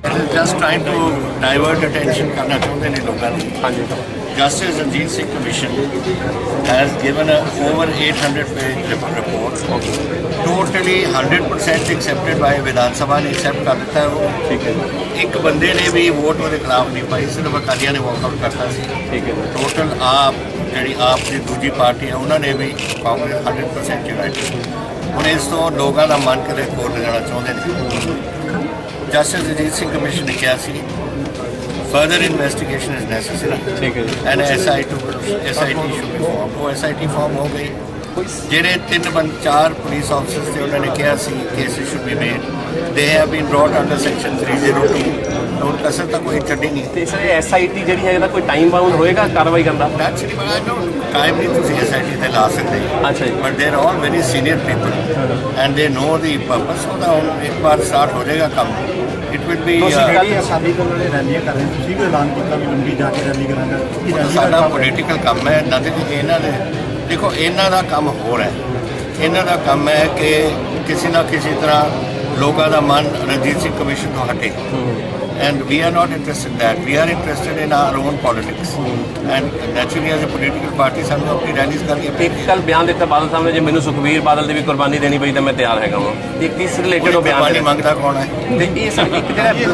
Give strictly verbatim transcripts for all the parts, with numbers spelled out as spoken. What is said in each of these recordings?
Just trying to divert attention करना चाहते हैं लोगों ने। हाँ जी। Justice Ranjit Singh Commission has given a over eight hundred page report. Totally one hundred percent accepted by Vidhan Sabha ने accept कर दिया है वो। ठीक है। एक बंदे ने भी वोट उसके खिलाफ नहीं पाई, सिर्फ अकालिया ने वॉकआउट करता सी। ठीक है। Total आप जी आप की दूसरी पार्टी है उन्होंने भी कांग्रेस one hundred percent चुराई। उन्हें इस तो लोगों का मन करे कोर लगाना चाहते हैं। Justice Ranjit Singh Commission ने क्या सी further investigation is necessary and S I T S I T should be formed। वो S I T form हो गई। जेरे तीन बंद चार पुलिस ऑफिसर्स थे उन्होंने क्या सी cases should be made। They have been brought under section three oh two। तो उनका सर तक कोई चढ़ी नहीं। तो सर S I T ਜਿਹੜੀ ਹੈ कोई टाइम बाउंड होएगा कार्रवाई करना? Actually, I don't time नहीं तुझे S I T ते ला सकते। अच्छा जी। But they are all very senior people and they know the purpose। होता एक बार स्टार्ट हो जाएगा काम। It will be। शादी को लोग रैलियां कर रहे हैं, उसी को ऐलान किया भी लंबी जाके रैली करांगा। साडा पॉलिटिकल काम है ना देखो इन्हां दे देखो इन्हां दा काम हो रहा है। इन्हां दा काम है कि किसी ना किसी तरह लोगों का मन रणजीत सिंह कमीशन तो हटे। And we are not interested in that. We are interested in our own politics. And naturally, as a political party, ਸਾਨੂੰ ਆਪਣੀ ਰੈਲੀਜ਼ ਕਰਕੇ ਇੱਕ ਕੱਲ ਬਿਆਨ ਦਿੱਤਾ ਬਾਦਲ ਸਾਹਿਬ ਨੇ ਜੇ ਮੈਨੂੰ ਸੁਖਬੀਰ ਬਾਦਲ ਦੀ ਵੀ ਕੁਰਬਾਨੀ ਦੇਣੀ ਪਈ ਤਾਂ ਮੈਂ ਤਿਆਰ ਹੈਗਾ ਵਾਂ। ਇੱਕ ਇਸ ਰਿਲੇਟਡ ਉਹ ਬਿਆਨ ਕੁਰਬਾਨੀ ਮੰਗਦਾ ਕੌਣ ਹੈ? ਤੇ ਇਹ ਸਭ ਇੱਕ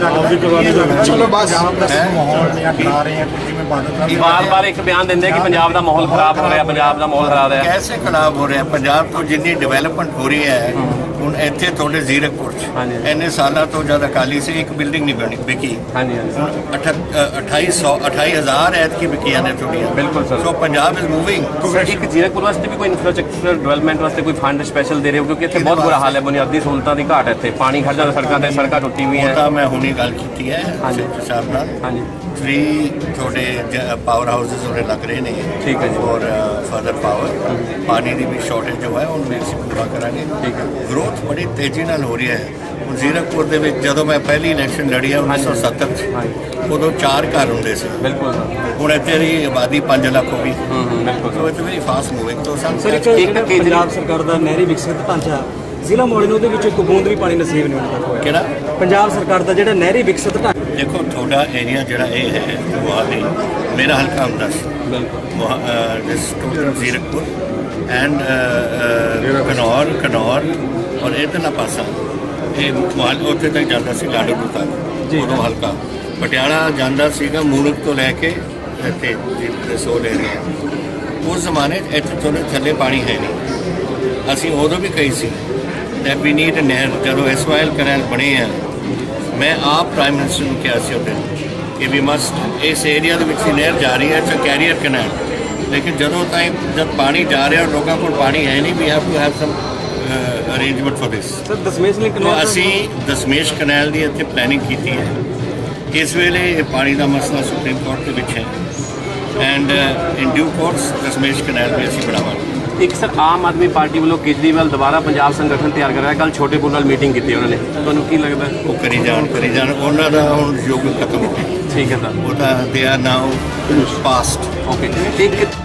ਜਿਹੜਾ ਚਲੋ ਬਸ ਮਾਹੌਲ ਨਹੀਂ ਡਰਾ ਰਹੇ हैं ਜਿਵੇਂ ਬਾਦਲ ਸਾਹਿਬ ਬਾਰ-ਬਾਰ ਇੱਕ ਬਿਆਨ ਦਿੰਦੇ ਕਿ ਪੰਜਾਬ ਦਾ ਮਾਹੌਲ ਖਰਾਬ ਹੋ ਰਿਹਾ, ਪੰਜਾਬ ਦਾ ਮਾਹੌਲ ਖਰਾਬ ਹੈ। कैसे खराब हो रहा है? पंजाब तो जितनी डेवलपमेंट हो रही है ਹੁਣ ਇੱਥੇ ਤੁਹਾਡੇ ਜ਼ੀਰਕਪੁਰ ਚ ਇੰਨੇ ਸਾਲਾਂ ਤੋਂ ਜਦ ਅਕਾਲੀ ਸੀ ਇੱਕ ਬਿਲਡਿੰਗ ਨਹੀਂ ਬਣੀ ਵਿਕੀ। ਹਾਂਜੀ ਹਾਂਜੀ। ਅਠਾਈ ਸੌ ਅਠਾਈ ਹਜ਼ਾਰ ਐਤਕੀ ਵਿਕੀਆਂ ਨੇ ਤੁਹਾਡੀਆਂ। ਬਿਲਕੁਲ sir. So Punjab is moving. ਇੱਕ ਜ਼ੀਰਕਪੁਰ ਵਾਸਤੇ ਵੀ ਕੋਈ ਇਨਫਰਾਸਟ੍ਰਕਚਰ ਡਿਵੈਲਪਮੈਂਟ ਵਾਸਤੇ ਕੋਈ ਫੰਡ ਸਪੈਸ਼ਲ ਦੇ ਰਹੇ ਹੋ ਕਿਉਂਕਿ ਇੱਥੇ ਬਹੁਤ ਬੁਰਾ ਹਾਲ ਹੈ, ਬੁਨਿਆਦੀ ਸਹੂਲਤਾਂ ਦੀ ਘਾਟ ਹੈ ਇੱਥੇ, ਪਾਣੀ ਖੜ ਜਾਂਦਾ ਸੜਕਾਂ ਤੇ, ਸੜਕਾਂ ਟੁੱਟੀ ਹੋਈਆਂ। ਤਾਂ ਮੈਂ ਹੁਣੇ ਗੱਲ ਕੀਤੀ ਹੈ ਸਾਹਿਬ ਨਾਲ। ਹਾਂਜੀ। ਥ੍ਰੀ ਤੁਹਾਡੇ ਪਾਵਰ ਹਾਊਸਿਸ ਉਹਨੇ ਲੱਗ ਰਹੇ ਨੇ। ਠੀਕ ਹੈ ਜੀ। ਔਰ ਫਰਦਰ ਪਾਵਰ ਪਾਣੀ ਦੀ ਵੀ ਸ਼ਾਰਟੇਜ ਜੋ ਹੈ ਉਹਨੂੰ ਵੀ ਅਸੀਂ ਪੂਰਾ ਕਰਾਂਗੇ। ਠੀਕ ਹੈ। ਗਰੋਥ ਬੜੀ ਤੇਜ਼ੀ ਨਾਲ ਹੋ ਰਹੀ ਹੈ। ਹੁਣ ਜ਼ੀਰਕਪੁਰ ਦੇ ਵਿੱਚ ਜਦੋਂ ਮੈਂ ਪਹਿਲੀ ਇਲੈਕਸ਼ਨ ਲੜੀ ਆ ਉੱਨੀ ਸੌ ਸੱਤਰ ਚ ਉਦੋਂ ਚਾਰ ਘਰ ਹੁੰਦੇ ਸੀ। ਬਿਲਕੁਲ। ਹੁਣ ਇੱਥੇ ਦੀ ਆਬਾਦੀ ਪੰਜ ਲੱਖ ਹੋ ਗਈ। ਬਿਲਕੁਲ। So it's very fast moving. ਤੋਂ ਸਾਨੂੰ ਇੱਕ ਪੰਜਾਬ ਸਰਕਾਰ ਦਾ ਨਹਿਰੀ ਵਿਕਸਿਤ ਢਾਂਚਾ ਜ਼ਿਲ੍ਹਾ ਮੋਹਾਲੀ ਨੂੰ ਉਹਦੇ ਵਿੱਚ ਇੱਕ ਬੂੰਦ ਵੀ ਪਾਣੀ ਨਸੀਬ ਨਹੀਂ ਹੁੰਦਾ ਹੋਇਆ। ਕਿਹੜਾ? ਪੰਜਾਬ ਸਰਕਾਰ ਦਾ ਜਿਹੜਾ ਨਹਿਰੀ ਵਿਕਸਿਤ ਢਾਂਚਾ देखो थोड़ा एरिया जरा ये है मोहाली मेरा हल्का ਹੁੰਦਾ ਸੀ। ਬਿਲਕੁਲ। This total Zirakpur and Kanaur Kanaur ਔਰ ਇਧਰਲਾ ਪਾਸਾ ਇਹ ਮੋਹਾਲੀ ਉੱਥੇ ਤੱਕ ਜਾਂਦਾ ਸੀ ਲਾਡੋਪੁਰ ਤੱਕ। ਉਦੋਂ ਹਲਕਾ ਪਟਿਆਲਾ ਜਾਂਦਾ ਸੀਗਾ ਮੂਨਕ ਤੋਂ ਲੈ ਕੇ ਇੱਥੇ ਰਸੋਲ ਏਰੀਆ। ਉਸ ਜ਼ਮਾਨੇ ਇੱਥੇ ਥੋੜੇ ਥੱਲੇ ਪਾਣੀ ਹੈ ਨਹੀਂ। ਅਸੀਂ ਉਦੋਂ ਵੀ ਕਹੀ ਸੀ that we need a ਨਹਿਰ। ਜਦੋਂ ਐਸਵਾਈਐਲ ਕੈਨਾਲ ਬਣੇ ਆ ਮੈਂ ਆਪ ਪ੍ਰਾਈਮ ਮਿਨਿਸਟਰ ਨੂੰ ਕਿਹਾ ਸੀ ਉਹਦੇ ਕਿ ਵੀ ਮਸਟ ਇਸ ਏਰੀਆ ਦੇ ਵਿੱਚ ਨਹਿਰ ਜਾ ਰਹੀ ਹੈ ਇਟਸ ਅ ਕੈਰੀਅਰ ਕੈਨਾਲ। ਲੇਕਿਨ ਜਦੋਂ ਟਾਈਮ ਜਦ ਪਾਣੀ ਜਾ ਰਿਹਾ ਲੋਕਾਂ ਕੋਲ ਪਾਣੀ ਹੈ ਨਹੀਂ, we have to have some arrangement for this. Sir Dasmesh link ਅਸੀਂ ਦਸਮੇਸ਼ ਕੈਨਾਲ ਦੀ ਇੱਥੇ ਪਲੈਨਿੰਗ ਕੀਤੀ ਹੈ। ਇਸ ਵੇਲੇ ਇਹ ਪਾਣੀ ਦਾ ਮਸਲਾ ਸੁਪਰੀਮ ਕੋਰਟ ਦੇ ਵਿੱਚ ਹੈ and in due course Dasmesh canal ਵੀ ਅਸੀਂ ਬਣਾਵਾਂਗੇ। ਇੱਕ ਸਰ ਆਮ ਆਦਮੀ ਪਾਰਟੀ ਵੱਲੋਂ ਕੇਜਰੀਵਾਲ ਦੁਬਾਰਾ ਪੰਜਾਬ ਸੰਗਠਨ ਤਿਆਰ ਕਰ ਰਿਹਾ, ਕੱਲ ਛੋਟੇਪੁਰ ਨਾਲ ਮੀਟਿੰਗ ਕੀਤੀ ਉਹਨਾਂ ਨੇ, ਤੁਹਾਨੂੰ ਕੀ ਲੱਗਦਾ? ਉਹ ਕਰੀ ਜਾਣ ਕਰੀ ਜਾਣ ਉਹਨਾਂ ਦਾ ਹੁਣ ਯੁੱਗ ਖਤਮ ਹੋ ਗਿਆ। ਠੀਕ ਹੈ ਸਰ। ਉਹ ਤਾਂ they are now past. Okay. ਇੱਕ